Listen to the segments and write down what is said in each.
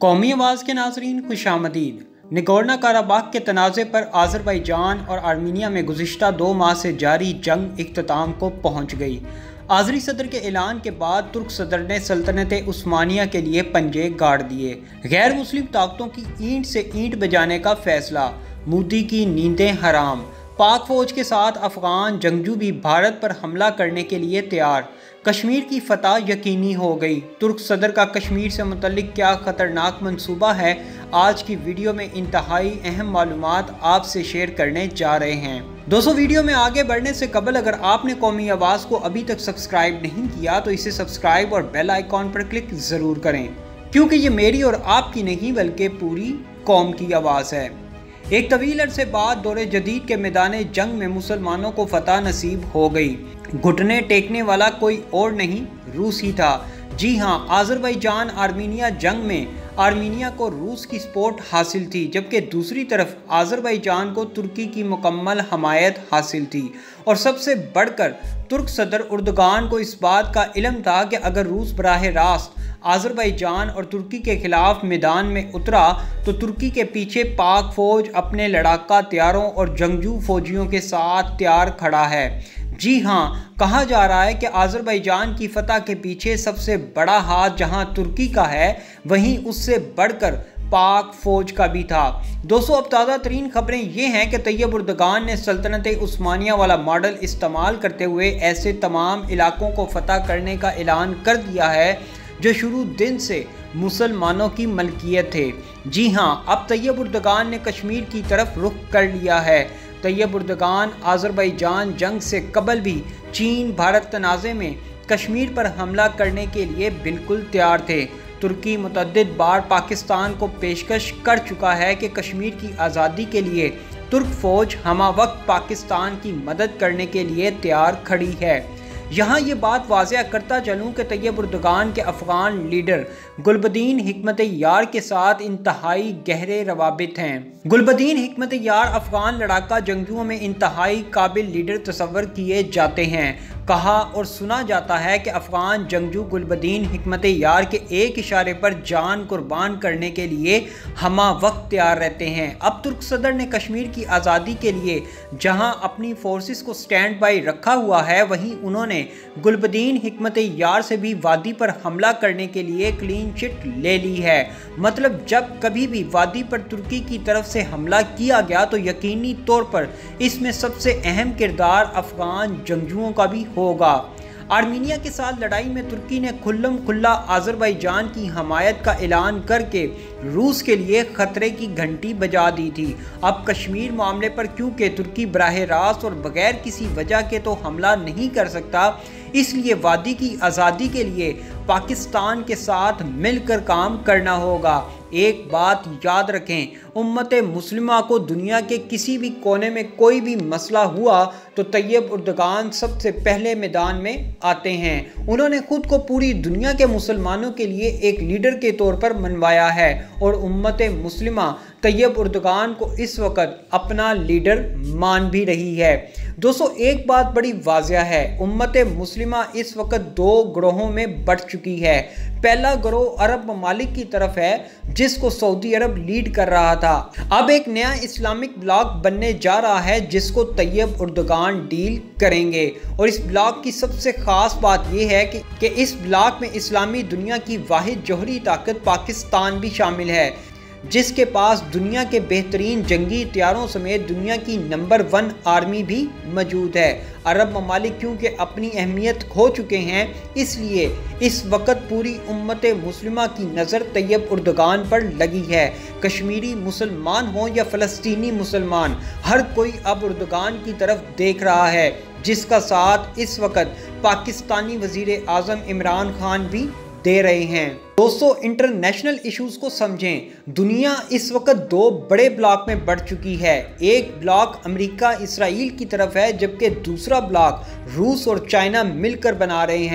कौमी आवाज़ के नाज़रीन खुशामदीद। नगोर्नो कराबाख के तनाज़े पर आज़रबाईजान और आर्मीनिया में गुज़िश्ता 2 माह से जारी जंग इख्तिताम को पहुँच गई। आज़री सदर के ऐलान के बाद तुर्क सदर ने सल्तनत उस्मानिया के लिए पंजे गाड़ दिए। गैर मुस्लिम ताकतों की ईंट से ईंट बजाने का फैसला, मोदी की नींदें हराम। पाक फौज के साथ अफगान जंगजू भी भारत पर हमला करने के लिए तैयार। कश्मीर की फतह यकीनी हो गई। तुर्क सदर का कश्मीर से मुतल्लिक क्या ख़तरनाक मंसूबा है, आज की वीडियो में इंतहाई अहम मालूमात आपसे शेयर करने जा रहे हैं। दोस्तों, वीडियो में आगे बढ़ने से कबल अगर आपने कौमी आवाज़ को अभी तक सब्सक्राइब नहीं किया तो इसे सब्सक्राइब और बेल आइकॉन पर क्लिक ज़रूर करें, क्योंकि ये मेरी और आपकी नहीं बल्कि पूरी कौम की आवाज़ है। एक तवील अरसे बाद दौरे जदीद के मैदान जंग में मुसलमानों को फतह नसीब हो गई। घुटने टेकने वाला कोई और नहीं, रूस ही था। जी हाँ, आज़रबाईजान आर्मीनिया जंग में आर्मीनिया को रूस की सपोर्ट हासिल थी, जबकि दूसरी तरफ आज़रबाईजान को तुर्की की मुकम्मल हमायत हासिल थी। और सबसे बढ़कर तुर्क सदर उर्दगान को इस बात का इल्म था कि अगर रूस बराह रास्त आज़रबाईजान और तुर्की के खिलाफ मैदान में उतरा तो तुर्की के पीछे पाक फौज अपने लड़ाका तैयारों और जंगजू फौजियों के साथ तैयार खड़ा है। जी हाँ, कहा जा रहा है कि आज़रबाईजान की फतह के पीछे सबसे बड़ा हाथ जहां तुर्की का है, वहीं उससे बढ़कर पाक फौज का भी था। दोस्तों, अब ताज़ा तरीन खबरें ये हैं कि तैयब उर्दगान ने सल्तनत उस्मानिया वाला मॉडल इस्तेमाल करते हुए ऐसे तमाम इलाकों को फतह करने का ऐलान कर दिया है जो शुरू दिन से मुसलमानों की मलकियत थे। जी हाँ, अब तैयब उर्दगान ने कश्मीर की तरफ रुख कर लिया है। तैयब उर्दगान आज़रबाईजान जंग से कबल भी चीन भारत तनाज़े में कश्मीर पर हमला करने के लिए बिल्कुल तैयार थे। तुर्की मुतअद्दिद बार पाकिस्तान को पेशकश कर चुका है कि कश्मीर की आज़ादी के लिए तुर्क फ़ौज हमा वक्त पाकिस्तान की मदद करने के लिए तैयार खड़ी है। यहाँ ये बात वाज़िया करता चलूँ कि तैयब उर्दगान के अफ़गान लीडर गुलबदीन हिकमत यार के साथ इंतहाई गहरे रवाबित हैं। गुलबदीन हिकमत यार अफ़गान लड़ाका जंगजुओं में इंतहाई काबिल लीडर तस्वर किए जाते हैं। कहा और सुना जाता है कि अफ़गान जंगजू गुलबदीन हिकमत यार के एक इशारे पर जान कुर्बान करने के लिए हमा वक्त तैयार रहते हैं। अब तुर्क सदर ने कश्मीर की आज़ादी के लिए जहां अपनी फोर्सेस को स्टैंड बाई रखा हुआ है, वहीं उन्होंने गुलबदीन हिकमत यार से भी वादी पर हमला करने के लिए क्लीन चिट ले ली है। मतलब जब कभी भी वादी पर तुर्की की तरफ से हमला किया गया तो यकीनी तौर पर इसमें सबसे अहम किरदार अफ़गान जंगजुओं का भी होगा। आर्मीनिया के साथ लड़ाई में तुर्की ने खुल्लम खुल्ला आज़रबाईजान की हमायत का ऐलान करके रूस के लिए खतरे की घंटी बजा दी थी। अब कश्मीर मामले पर क्योंकि तुर्की बराह रास्त और बगैर किसी वजह के तो हमला नहीं कर सकता, इसलिए वादी की आज़ादी के लिए पाकिस्तान के साथ मिलकर काम करना होगा। एक बात याद रखें, उम्मत मुस्लिमा को दुनिया के किसी भी कोने में कोई भी मसला हुआ तो तैयब उर्दगान सबसे पहले मैदान में आते हैं। उन्होंने खुद को पूरी दुनिया के मुसलमानों के लिए एक लीडर के तौर पर मनवाया है और उम्मत मुस्लिमा तैयब उर्दगान को इस वक्त अपना लीडर मान भी रही है। दोस्तों, एक बात बड़ी वाज़िया है, उम्मत मुस्लिमा इस वक्त 2 ग्रोहों में बढ़ चुकी है। पहला ग्रोह अरब ममालिक की तरफ है जिसको सऊदी अरब लीड कर रहा था। अब एक नया इस्लामिक ब्लॉक बनने जा रहा है जिसको तैयब उर्दगान डील करेंगे। और इस ब्लॉक की सबसे ख़ास बात यह है कि इस ब्लॉक में इस्लामी दुनिया की वाहिद जौहरी ताकत पाकिस्तान भी शामिल है, जिसके पास दुनिया के बेहतरीन जंगी हथियारों समेत दुनिया की नंबर 1 आर्मी भी मौजूद है। अरब ममालिक क्योंकि अपनी अहमियत खो चुके हैं, इसलिए इस वक्त पूरी उम्मत मुस्लिमा की नज़र तैयब उर्दगान पर लगी है। कश्मीरी मुसलमान हो या फ़लस्तीनी मुसलमान, हर कोई अब उर्दगान की तरफ देख रहा है, जिसका साथ इस वक्त पाकिस्तानी वज़ीर आज़म इमरान खान भी दे रहे हैं। दोस्तों, इंटरनेशनल इश्यूज़ को समझें। दुनिया इस वक्त 2 बड़े ब्लॉक में बढ़ चुकी है। एक ब्लॉक अमेरिका इसराइल की तरफ है, जबकि दूसरा ब्लॉक रूस और चाइना मिलकर बना रहे हैं।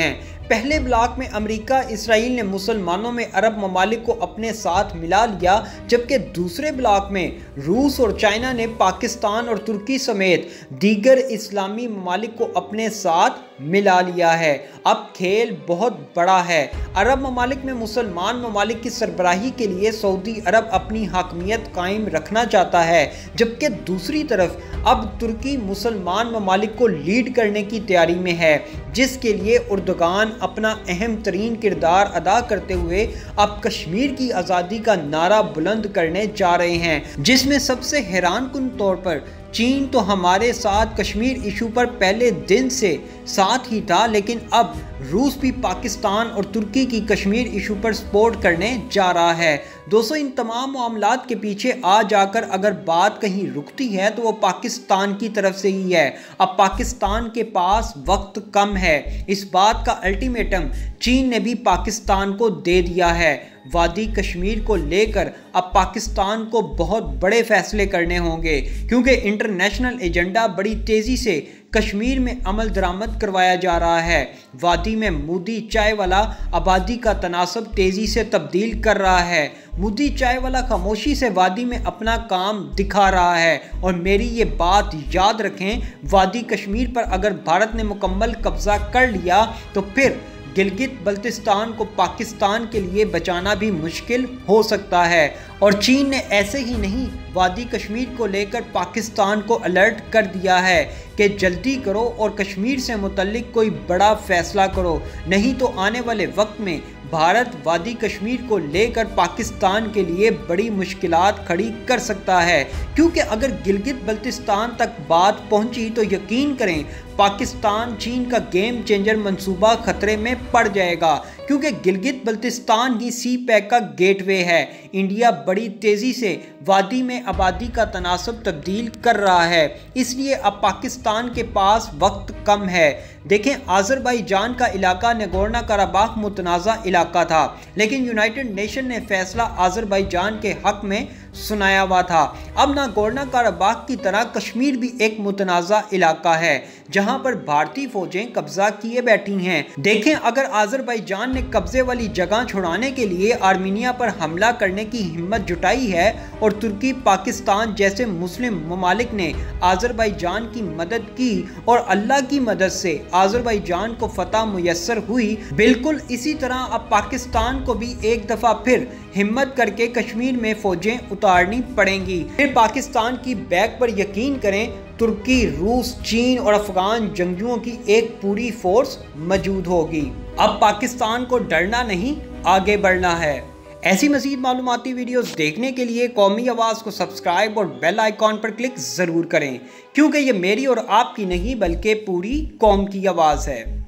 पहले ब्लॉक में अमेरिका इसराइल ने मुसलमानों में अरब ममालिक को अपने साथ मिला लिया, जबकि दूसरे ब्लॉक में रूस और चाइना ने पाकिस्तान और तुर्की समेत दीगर इस्लामी ममालिक को अपने साथ मिला लिया है। अब खेल बहुत बड़ा है। अरब ममालिक में मुसलमान ममालिक की सरबराही के लिए सऊदी अरब अपनी हाकमियत कायम रखना चाहता है, जबकि दूसरी तरफ अब तुर्की मुसलमान ममालिक को लीड करने की तैयारी में है, जिसके लिए उर्दुगान अपना अहम तरीन किरदार अदा करते हुए अब कश्मीर की आज़ादी का नारा बुलंद करने जा रहे हैं, जिसमें सबसे हैरानकुन तौर पर चीन तो हमारे साथ कश्मीर इशू पर पहले दिन से साथ ही था, लेकिन अब रूस भी पाकिस्तान और तुर्की की कश्मीर इशू पर सपोर्ट करने जा रहा है। दोस्तों, इन तमाम मामलात के पीछे आ जाकर अगर बात कहीं रुकती है तो वो पाकिस्तान की तरफ से ही है। अब पाकिस्तान के पास वक्त कम है। इस बात का अल्टीमेटम चीन ने भी पाकिस्तान को दे दिया है। वादी कश्मीर को लेकर अब पाकिस्तान को बहुत बड़े फैसले करने होंगे, क्योंकि इंटरनेशनल एजेंडा बड़ी तेज़ी से कश्मीर में अमल दरामद करवाया जा रहा है। वादी में मोदी चाय वाला आबादी का तनासब तेज़ी से तब्दील कर रहा है। मोदी चाय वाला खामोशी से वादी में अपना काम दिखा रहा है। और मेरी ये बात याद रखें, वादी कश्मीर पर अगर भारत ने मुकम्मल कब्जा कर लिया तो फिर गिलगित बल्तिस्तान को पाकिस्तान के लिए बचाना भी मुश्किल हो सकता है। और चीन ने ऐसे ही नहीं, वादी कश्मीर को लेकर पाकिस्तान को अलर्ट कर दिया है कि जल्दी करो और कश्मीर से मुतल्लिक कोई बड़ा फैसला करो, नहीं तो आने वाले वक्त में भारत वादी कश्मीर को लेकर पाकिस्तान के लिए बड़ी मुश्किलात खड़ी कर सकता है। क्योंकि अगर गिलगित बल्तिस्तान तक बात पहुंची तो यकीन करें पाकिस्तान चीन का गेम चेंजर मंसूबा खतरे में पड़ जाएगा, क्योंकि गिलगित बल्तिस्तान ही सी पैक का गेटवे है। इंडिया बड़ी तेज़ी से वादी में आबादी का तनासब तब्दील कर रहा है, इसलिए अब पाकिस्तान के पास वक्त कम है। देखें, आज़रबाईजान का इलाका नगोर्नो कराबाख मुतनाज़ा इलाका था, लेकिन यूनाइटेड नेशन ने फैसला आज़रबाईजान के हक में सुनाया हुआ था। अब नगोर्नो कराबाख की तरह कश्मीर भी एक मुतनाज़ा इलाका है, जहां पर भारतीय फौजें कब्जा किए बैठी हैं। देखें, अगर आज़रबाईजान ने कब्जे वाली जगह छुड़ाने के लिए आर्मीनिया पर हमला करने की हिम्मत जुटाई है और तुर्की पाकिस्तान जैसे मुस्लिम ममालिक ने आज़रबाईजान की मदद की और अल्लाह की मदद से आज़रबाईजान को फतह मुयस्सर हुई, बिल्कुल इसी तरह अब पाकिस्तान को भी एक दफ़ा फिर हिम्मत करके कश्मीर में फौजें उतारनी पड़ेंगी। फिर पाकिस्तान की बैक पर यकीन करें तुर्की, रूस, चीन और अफगान जंगजुओं की एक पूरी फोर्स मौजूद होगी। अब पाकिस्तान को डरना नहीं, आगे बढ़ना है। ऐसी मज़ीद मालूमाती वीडियोस देखने के लिए कौमी आवाज़ को सब्सक्राइब और बेल आइकॉन पर क्लिक ज़रूर करें, क्योंकि ये मेरी और आपकी नहीं बल्कि पूरी कौम की आवाज़ है।